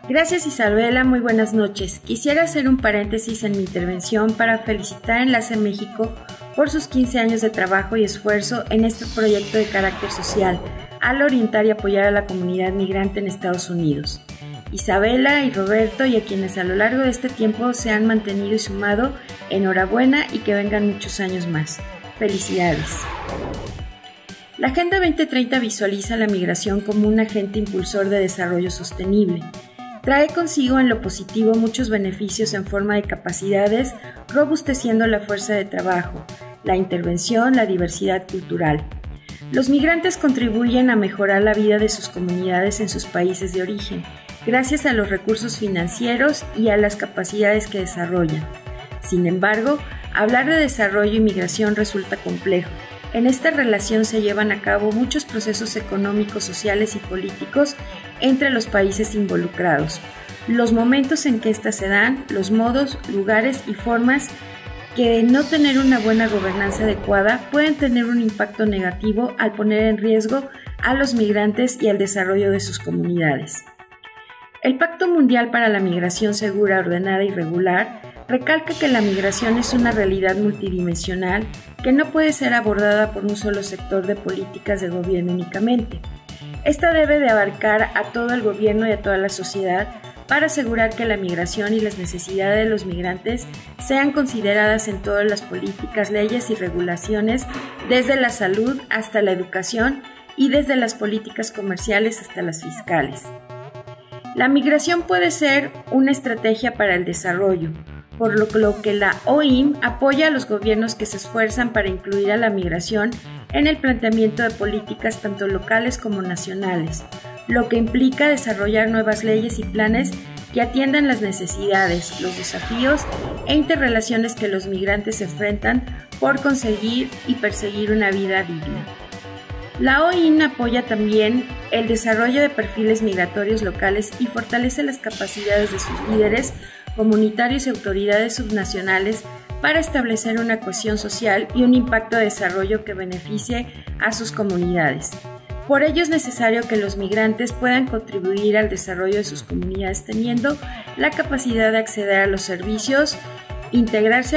Gracias, Isabela, muy buenas noches. Quisiera hacer un paréntesis en mi intervención para felicitar a Enlace México por sus 15 años de trabajo y esfuerzo en este proyecto de carácter social, al orientar y apoyar a la comunidad migrante en Estados Unidos. Isabela y Roberto, y a quienes a lo largo de este tiempo se han mantenido y sumado, enhorabuena y que vengan muchos años más. Felicidades. La Agenda 2030 visualiza la migración como un agente impulsor de desarrollo sostenible. Trae consigo en lo positivo muchos beneficios en forma de capacidades, robusteciendo la fuerza de trabajo, la intervención, la diversidad cultural. Los migrantes contribuyen a mejorar la vida de sus comunidades en sus países de origen, gracias a los recursos financieros y a las capacidades que desarrollan. Sin embargo, hablar de desarrollo y migración resulta complejo. En esta relación se llevan a cabo muchos procesos económicos, sociales y políticos entre los países involucrados, los momentos en que éstas se dan, los modos, lugares y formas que de no tener una buena gobernanza adecuada pueden tener un impacto negativo al poner en riesgo a los migrantes y al desarrollo de sus comunidades. El Pacto Mundial para la Migración Segura, Ordenada y Regular recalca que la migración es una realidad multidimensional que no puede ser abordada por un solo sector de políticas de gobierno únicamente. Esta debe de abarcar a todo el gobierno y a toda la sociedad para asegurar que la migración y las necesidades de los migrantes sean consideradas en todas las políticas, leyes y regulaciones, desde la salud hasta la educación y desde las políticas comerciales hasta las fiscales. La migración puede ser una estrategia para el desarrollo, por lo que la OIM apoya a los gobiernos que se esfuerzan para incluir a la migración en el planteamiento de políticas tanto locales como nacionales, lo que implica desarrollar nuevas leyes y planes que atiendan las necesidades, los desafíos e interrelaciones que los migrantes enfrentan por conseguir y perseguir una vida digna. La OIM apoya también el desarrollo de perfiles migratorios locales y fortalece las capacidades de sus líderes, comunitarios y autoridades subnacionales para establecer una cohesión social y un impacto de desarrollo que beneficie a sus comunidades. Por ello es necesario que los migrantes puedan contribuir al desarrollo de sus comunidades teniendo la capacidad de acceder a los servicios, integrarse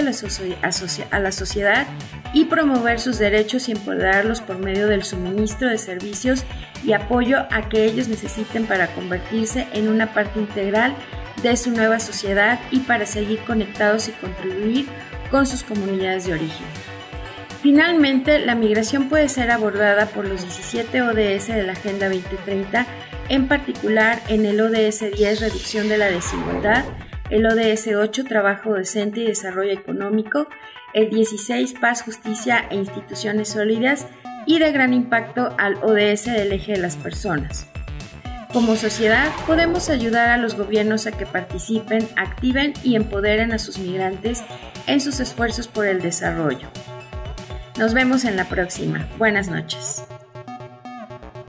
a la sociedad y promover sus derechos y empoderarlos por medio del suministro de servicios y apoyo a que ellos necesiten para convertirse en una parte integral de su nueva sociedad y para seguir conectados y contribuir con sus comunidades de origen. Finalmente, la migración puede ser abordada por los 17 ODS de la Agenda 2030, en particular en el ODS 10, Reducción de la Desigualdad, el ODS 8, Trabajo Decente y Desarrollo Económico, el 16, Paz, Justicia e Instituciones Sólidas, y de gran impacto al ODS del Eje de las Personas. Como sociedad, podemos ayudar a los gobiernos a que participen, activen y empoderen a sus migrantes en sus esfuerzos por el desarrollo. Nos vemos en la próxima. Buenas noches.